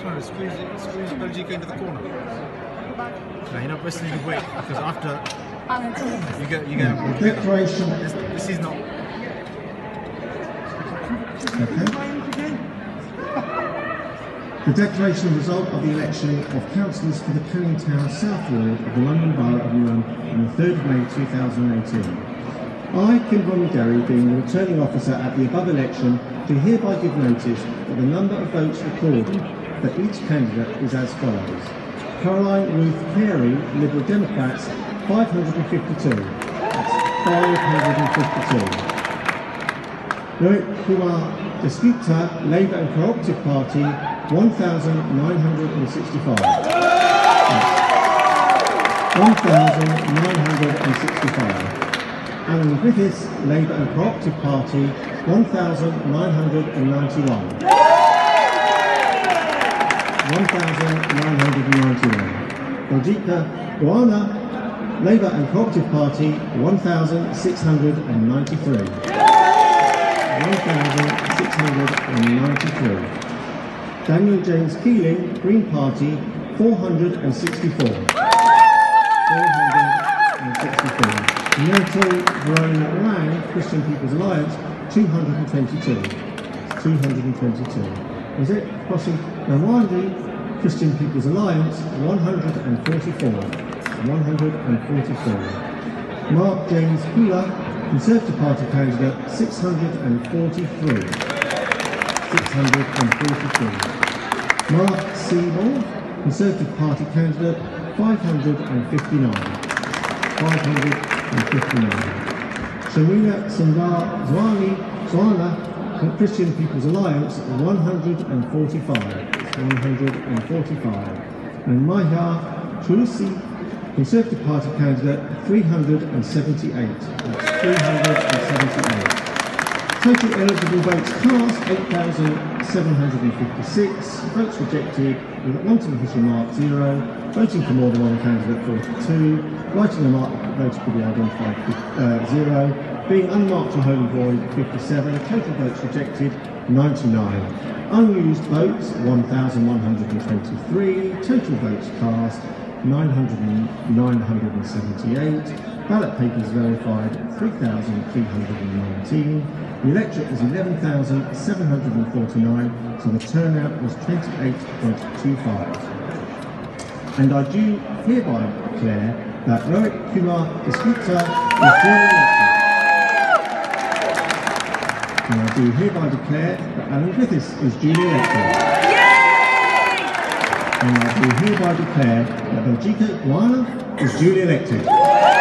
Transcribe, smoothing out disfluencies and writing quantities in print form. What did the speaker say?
trying to squeeze Belgica into the corner. No, you're not pressing the weight because after you get declaration. This is not. Okay. The declaration of result of the election of councillors for the Canning Town South Ward of the London Borough of Newham on the 3rd of May 2018. I, Kim Derry, being the returning officer at the above election, do hereby give notice that the number of votes recorded for each candidate is as follows. Caroline Ruth Carey, Liberal Democrats, 552. That's 552. Rohit K Dasgupta, Labour and Cooperative Party, 1,965. That's 1,965. And Griffiths, Labour and Cooperative Party, 1,991. 1,991. Belgica Guana, Labour and Cooperative Party, 1,693. 1,693. Daniel James Keeling, Green Party, 464. 464. Myrtle Verona Lang, Christian People's Alliance, 222. 222. Was it? Crossing Nawandi, Christian People's Alliance, 144. 144. Mark James Hula, Conservative Party candidate, 643. 643. Mark Seymour, Conservative Party candidate, 559. 559. Shamina Sundar Zwana, Christian People's Alliance, 145. 145. And Maha Chulusi, Conservative Party candidate, 378. That's 378. Total eligible votes cast, 8,756. Votes rejected, with wanting official mark 0. Voting for more than one candidate, 42. Writing the mark voted could be identified, 0. Being unmarked or wholly void, 57. Total votes rejected, 99. Unused votes, 1,123. Total votes cast, 978. Ballot papers verified, 3,319. The electorate was 11,749, so the turnout was 28.25. And I do hereby declare that Rohit K Dasgupta is duly elected. And I do hereby declare that Alan Griffiths is duly elected. And I do hereby declare that Belgica Guana is duly elected.